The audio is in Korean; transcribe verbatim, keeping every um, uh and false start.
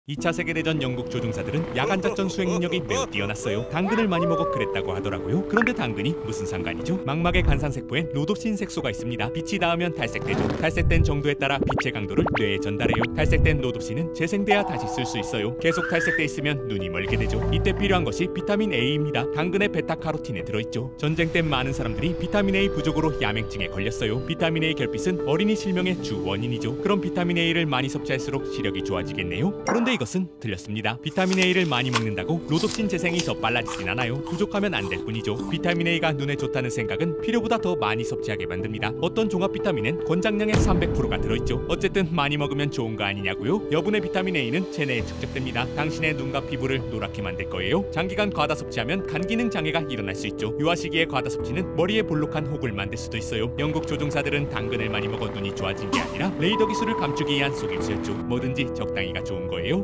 이 차 세계대전 영국 조종사들은 야간작전 수행 능력이 매우 뛰어났어요. 당근을 많이 먹어 그랬다고 하더라고요. 그런데 당근이 무슨 상관이죠? 망막의 간산세포엔 로놉신 색소가 있습니다. 빛이 닿으면 탈색되죠. 탈색된 정도에 따라 빛의 강도를 뇌에 전달해요. 탈색된 로놉신은 재생돼야 다시 쓸 수 있어요. 계속 탈색돼 있으면 눈이 멀게 되죠. 이때 필요한 것이 비타민 A입니다. 당근의 베타카로틴에 들어있죠. 전쟁 때 많은 사람들이 비타민 A 부족으로 야맹증에 걸렸어요. 비타민 A 결핍은 어린이 실명의 주 원인이죠. 그럼 비타민 A를 많이 섭취할수록 시력이 좋아지겠네요. 그런데 이것은 틀렸습니다. 비타민 A를 많이 먹는다고 로놉신 재생이 더 빨라지진 않아요. 부족하면 안 될 뿐이죠. 비타민 A가 눈에 좋다는 생각은 필요보다 더 많이 섭취하게 만듭니다. 어떤 종합 비타민엔 권장량의 삼백 퍼센트가 들어있죠. 어쨌든 많이 먹으면 좋은 거 아니냐고요? 여분의 비타민 A는 체내에 축적됩니다. 당신의 눈과 피부를 노랗게 만들 거예요. 장기간 과다 섭취하면 간 기능 장애가 일어날 수 있죠. 유아 시기의 과다 섭취는 머리에 볼록한 혹을 만들 수도 있어요. 영국 조종사들은 당근을 많이 먹어 눈이 좋아진 게 아니라 레이더 기술을 감추기 위한 속임수였죠. 뭐든지 적당히가 좋은 거예요.